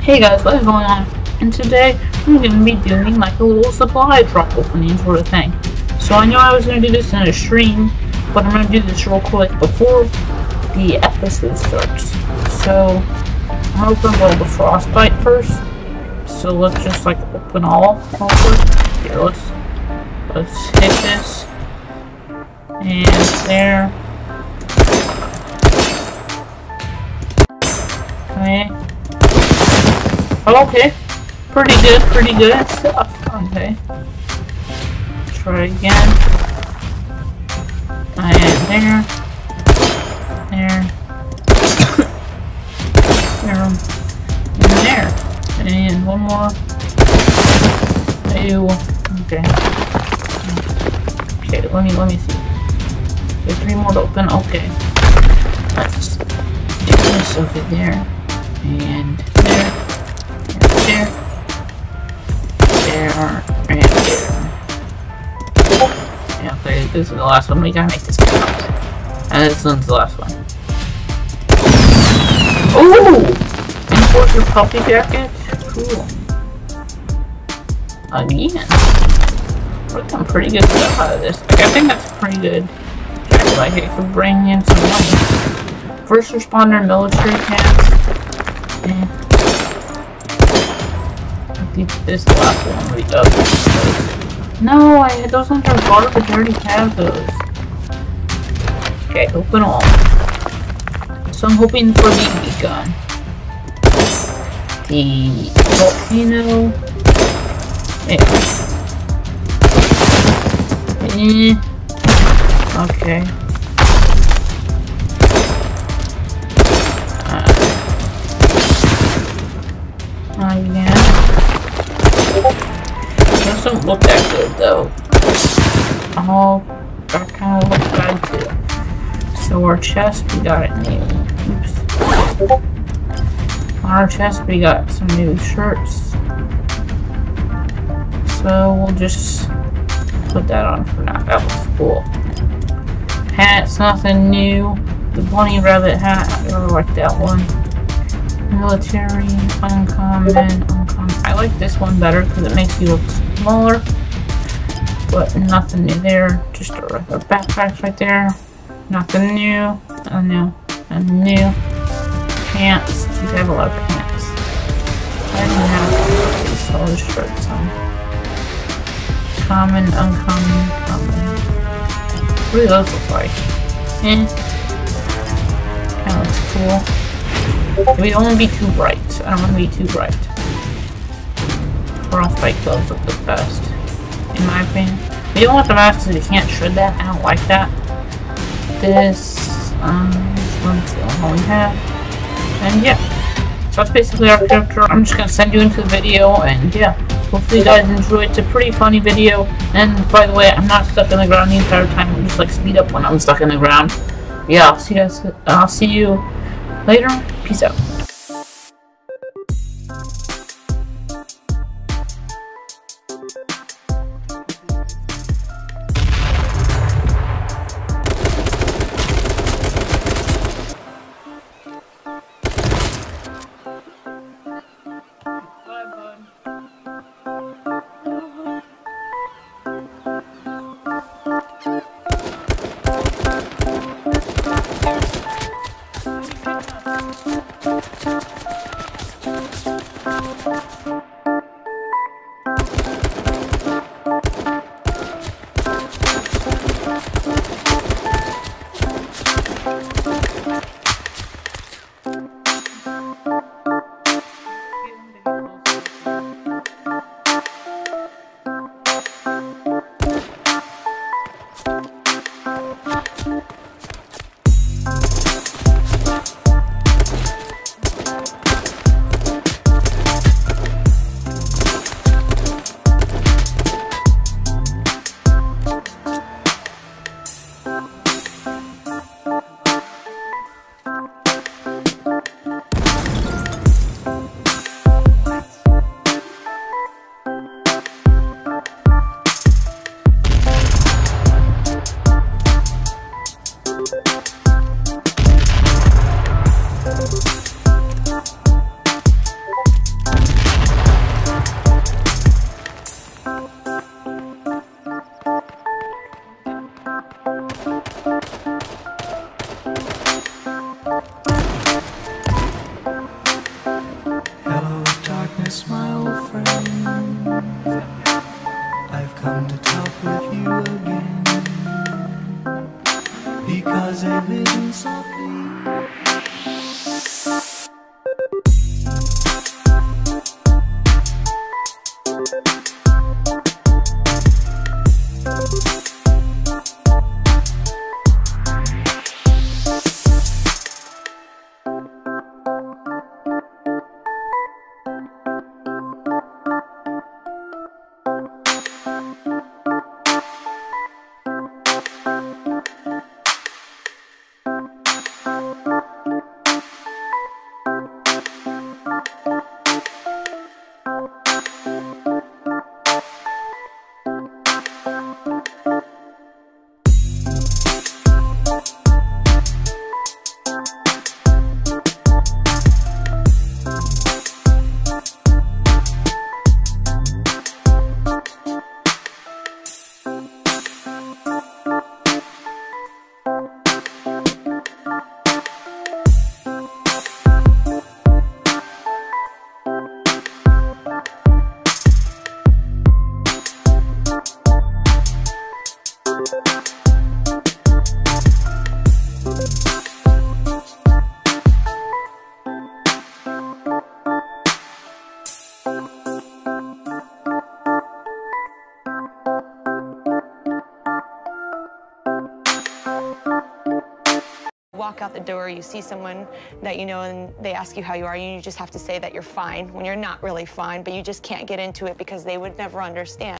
Hey guys, what is going on? And today I'm going to be doing like a little supply drop opening sort of thing. So I know I was going to do this in a stream, but I'm going to do this real quick before the episode starts. So I'm going to open the frostbite first. So let's just like open all real quick. Here, let's hit this. And there. Okay. Okay. Pretty good stuff. Okay. Try again. And there. And there. And one more. Ew. Okay. Okay, let me see. There's 3 more to open. Okay. Let's do this over there. And there. And there. Yeah, okay, this is the last one. We gotta make this count. And this one's the last one. Ooh! Enforcer puppy jacket? Cool. Again. We're getting pretty good stuff out of this. Like, I think that's pretty good. Like, it could bring in some money. First responder military pants. This is the last one we dug. No, those ones are garbage. I already have those. Okay, open all. So I'm hoping for the BB gun. The volcano. Okay. Again. Those don't look that good though. Oh, that kind of looks bad too. So our chest, we got it new. Oops. On our chest, we got some new shirts. So we'll just put that on for now. That looks cool. Hats, nothing new. The bunny rabbit hat, I really like that one. Military, uncommon. I like this one better because it makes you look smaller. But nothing new there. Just a regular backpack right there. Nothing new. New. Pants. Geez, I have a lot of pants. I don't have all the shirts on. Common, uncommon, common. What do those look like? Kinda looks cool. Maybe only be too bright. I don't want to be too bright. Frostbite gloves look the best, in my opinion. You don't want the mask because you can't shred that. I don't like that. This one's the only one we have. And yeah. So that's basically our character. I'm just gonna send you into the video and yeah. Hopefully you guys enjoy it. It's a pretty funny video. And by the way, I'm not stuck in the ground the entire time. I'm just like speed up when I'm stuck in the ground. Yeah, I'll see you later. Peace out. Bye, bud. come to talk with you again, because a vision softly. Walk out the door, you see someone that you know and they ask you how you are, and you just have to say that you're fine when you're not really fine, but you just can't get into it because they would never understand.